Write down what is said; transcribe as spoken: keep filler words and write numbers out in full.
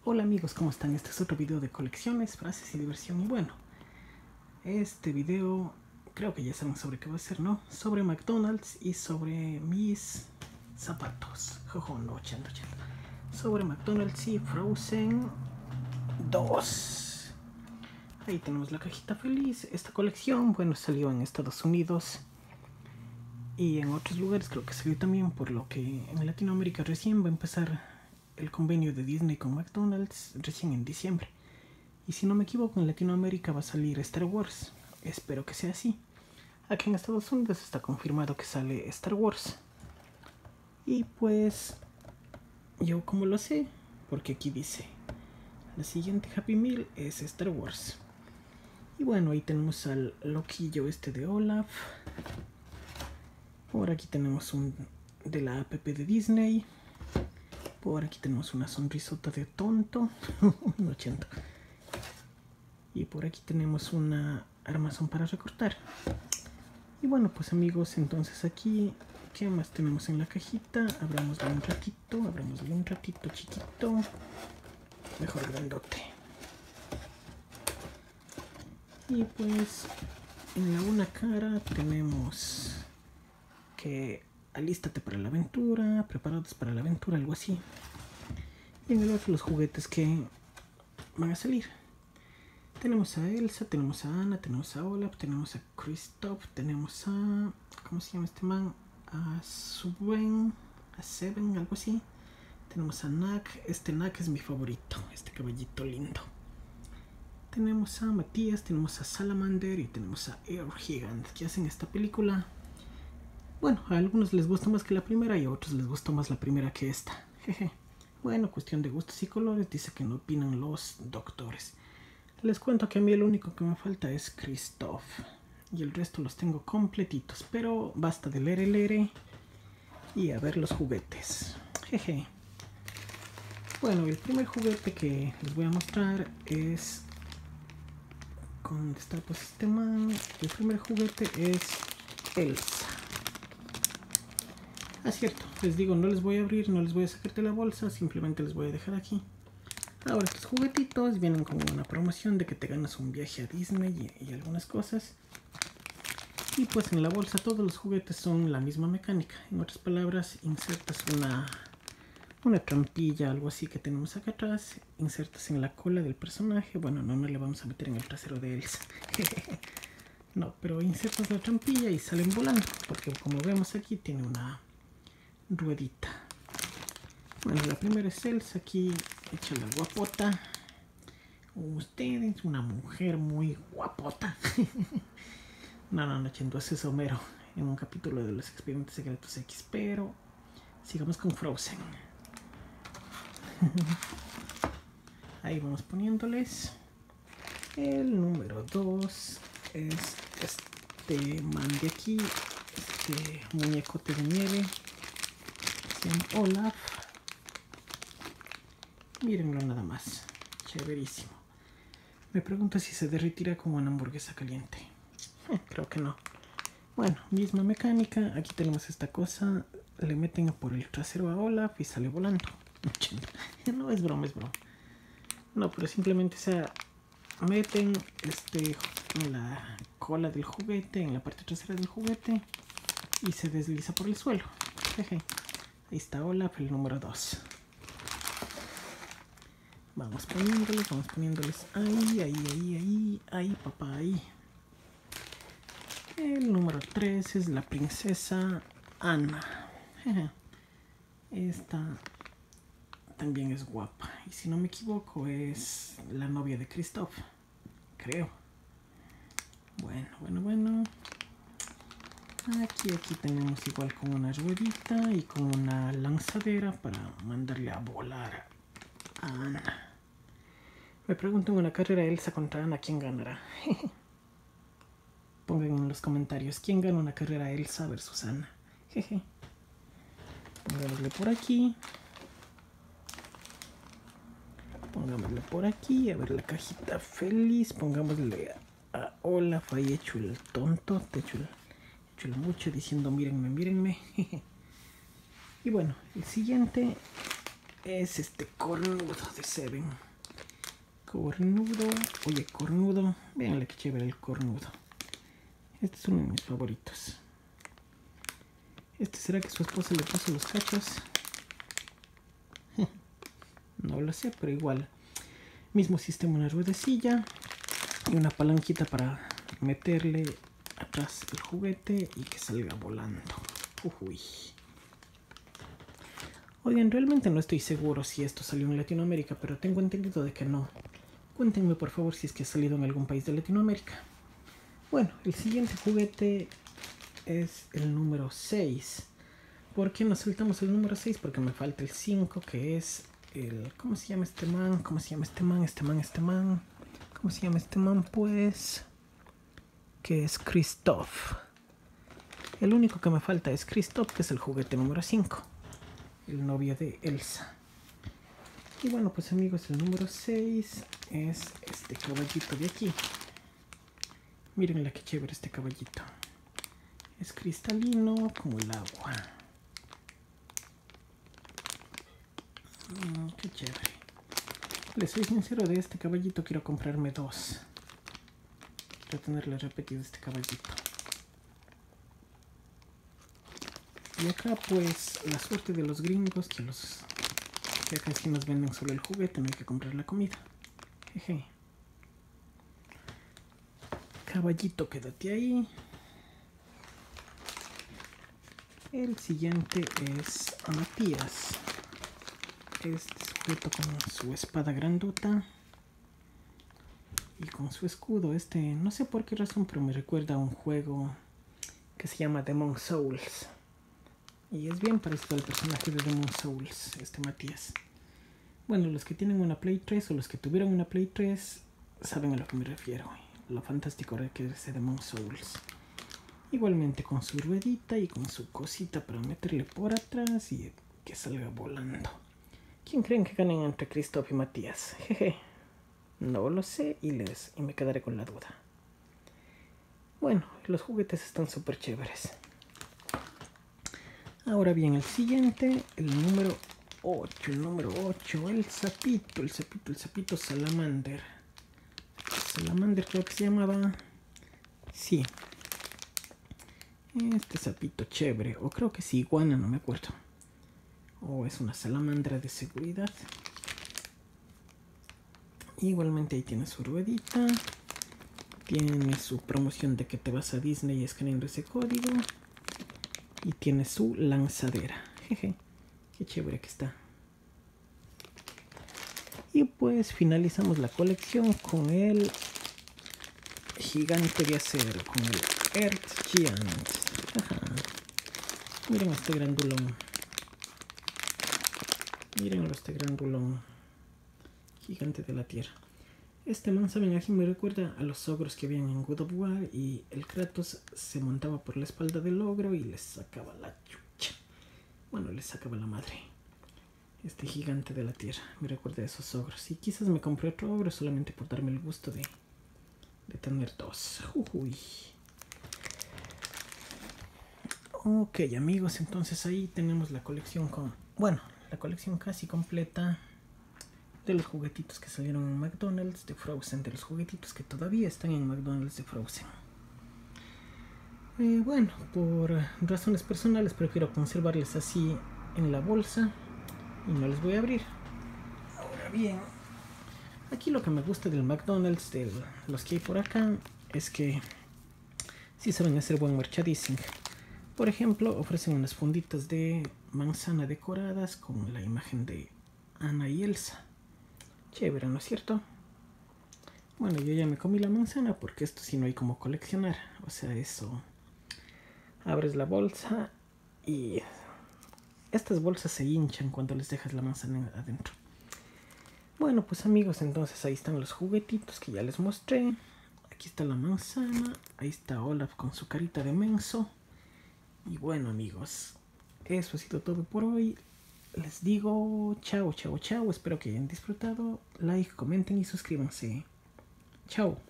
Hola amigos, ¿cómo están? Este es otro video de colecciones, frases y diversión. Y bueno, este video creo que ya saben sobre qué va a ser, ¿no? Sobre McDonald's y sobre mis zapatos. Jojo, no, ochenta, ochenta. Sobre McDonald's y Frozen dos. Ahí tenemos la cajita feliz. Esta colección, bueno, salió en Estados Unidos y en otros lugares creo que salió también, por lo que en Latinoamérica recién va a empezar el convenio de Disney con McDonald's recién en diciembre. Y si no me equivoco, en Latinoamérica va a salir Star Wars. Espero que sea así. Aquí en Estados Unidos está confirmado que sale Star Wars. Y pues, yo como lo sé, porque aquí dice, la siguiente Happy Meal es Star Wars. Y bueno, ahí tenemos al loquillo este de Olaf. Por aquí tenemos un de la app de Disney. Por aquí tenemos una sonrisota de tonto. Un ochenta. Y por aquí tenemos una armazón para recortar. Y bueno, pues amigos, entonces aquí, ¿qué más tenemos en la cajita? Abramoslo un ratito, abramoslo un ratito chiquito. Mejor grandote. Y pues en la una cara tenemos que alístate para la aventura, preparados para la aventura, algo así. Y en el otro los juguetes que van a salir. Tenemos a Elsa, tenemos a Anna, tenemos a Olaf, tenemos a Kristoff, tenemos a... ¿cómo se llama este man? A Sven, a Seven, algo así. Tenemos a Nak, este Nak es mi favorito, este caballito lindo. Tenemos a Matías, tenemos a Salamander y tenemos a Air Gigant, que hacen esta película. Bueno, a algunos les gusta más que la primera y a otros les gustó más la primera que esta. Jeje. Bueno, cuestión de gustos y colores, dice que no opinan los doctores. Les cuento que a mí el único que me falta es Kristoff. Y el resto los tengo completitos. Pero basta de lere lere y a ver los juguetes. Jeje. Bueno, el primer juguete que les voy a mostrar es... ¿dónde está pues este man? El primer juguete es Elsa. Ah, cierto, les digo, no les voy a abrir, no les voy a sacar de la bolsa, simplemente les voy a dejar aquí. Ahora, estos juguetitos vienen con una promoción de que te ganas un viaje a Disney y, y algunas cosas. Y pues en la bolsa todos los juguetes son la misma mecánica. En otras palabras, insertas una, una trampilla, algo así que tenemos acá atrás. Insertas en la cola del personaje. Bueno, no, no le vamos a meter en el trasero de Elsa. No, pero insertas la trampilla y salen volando. Porque como vemos aquí tiene una ruedita. Bueno, la primera es Elsa, aquí hecha la guapota. Usted es una mujer muy guapota. No, no, no, entonces es Homero en un capítulo de los Expedientes Secretos X, pero sigamos con Frozen. Ahí vamos poniéndoles. El número dos es este man de aquí, este muñecote de nieve. Olaf, mírenlo nada más, chéverísimo. Me pregunto si se derretirá como una hamburguesa caliente. Eh, creo que no. Bueno, misma mecánica. Aquí tenemos esta cosa, le meten por el trasero a Olaf y sale volando. No es broma, es broma. No, pero simplemente, o sea, meten este en la cola del juguete, en la parte trasera del juguete, y se desliza por el suelo. Jeje. Ahí está Olaf, el número dos. Vamos poniéndoles, vamos poniéndoles ahí, ahí, ahí, ahí, ahí, papá, ahí. El número tres es la princesa Anna. Esta también es guapa. Y si no me equivoco es la novia de Kristoff, creo. Bueno, bueno, bueno. Aquí, aquí tenemos igual con una ruedita y con una lanzadera para mandarle a volar a Anna. Me pregunto en una carrera Elsa contra Anna, ¿quién ganará? Pongan en los comentarios quién gana una carrera Elsa versus Anna. Jeje. Pongámosle por aquí. Pongámosle por aquí. A ver la cajita feliz. Pongámosle a, a Olaf ahí hecho el tonto. Te hecho el... mucho diciendo mírenme, mírenme. Y bueno, el siguiente es este cornudo de Seven. Cornudo, oye, cornudo. Véanle que chévere el cornudo. Este es uno de mis favoritos. ¿Este será que su esposa le puso los cachos? No lo sé, pero igual. Mismo sistema, una ruedecilla y una palanquita para meterle atrás el juguete y que salga volando. Uy. Oigan, realmente no estoy seguro si esto salió en Latinoamérica, pero tengo entendido de que no. Cuéntenme por favor si es que ha salido en algún país de Latinoamérica. Bueno, el siguiente juguete es el número seis. ¿Por qué nos saltamos el número seis? Porque me falta el cinco, que es el... ¿Cómo se llama este man? ¿Cómo se llama este man? Este man, este man. ¿Cómo se llama este man? Pues... que es Kristoff. El único que me falta es Kristoff, que es el juguete número cinco. El novio de Elsa. Y bueno, pues amigos, el número seis es este caballito de aquí. Miren la que chévere este caballito. Es cristalino como el agua. Mm, qué chévere. Les soy sincero, de este caballito quiero comprarme dos. Quiero tenerle repetido este caballito. Y acá pues la suerte de los gringos, que los que acá sí nos venden solo el juguete, no hay que comprar la comida. Jeje. Caballito, quédate ahí. El siguiente es Matías. Este sujeto con su espada grandota y con su escudo. Este, no sé por qué razón, pero me recuerda a un juego que se llama Demon Souls. Y es bien parecido al personaje de Demon Souls, este Matías. Bueno, los que tienen una Play tres o los que tuvieron una Play tres saben a lo que me refiero. Lo fantástico que es Demon Souls. Igualmente con su ruedita y con su cosita para meterle por atrás y que salga volando. ¿Quién creen que ganen entre Kristoff y Matías? Jeje. No lo sé y, les, y me quedaré con la duda. Bueno, los juguetes están súper chéveres. Ahora bien, el siguiente, el número ocho, el número ocho, el sapito, el sapito, el sapito Salamander. Salamander creo que se llamaba. Sí. Este sapito chévere, o creo que sí, iguana, no me acuerdo. O es una salamandra de seguridad. Igualmente ahí tiene su ruedita. Tiene su promoción de que te vas a Disney escaneando ese código. Y tiene su lanzadera. Jeje, qué chévere que está. Y pues finalizamos la colección con el gigante de acero, con el Earth Giant. Ajá. Miren este grandulón. Miren este grandulón. Gigante de la tierra. Este man, saben, aquí me recuerda a los ogros que habían en God of War, y el Kratos se montaba por la espalda del ogro y les sacaba la chucha. Bueno, les sacaba la madre. Este gigante de la tierra me recuerda a esos ogros. Y quizás me compré otro ogro solamente por darme el gusto de, de tener dos. Uy. Ok, amigos, entonces ahí tenemos la colección con... Bueno, la colección casi completa de los juguetitos que salieron en McDonald's de Frozen, de los juguetitos que todavía están en McDonald's de Frozen. Eh, bueno, por razones personales prefiero conservarles así en la bolsa y no les voy a abrir. Ahora bien, aquí lo que me gusta del McDonald's, de los que hay por acá, es que sí saben hacer buen merchandising. Por ejemplo, ofrecen unas funditas de manzana decoradas con la imagen de Anna y Elsa. Chévere, ¿no es cierto? Bueno, yo ya me comí la manzana porque esto sí no hay como coleccionar. O sea, eso... Abres la bolsa y... estas bolsas se hinchan cuando les dejas la manzana adentro. Bueno, pues amigos, entonces ahí están los juguetitos que ya les mostré. Aquí está la manzana. Ahí está Olaf con su carita de menso. Y bueno, amigos, eso ha sido todo por hoy. Les digo chao, chao, chao. Espero que hayan disfrutado. Like, comenten y suscríbanse. Chao.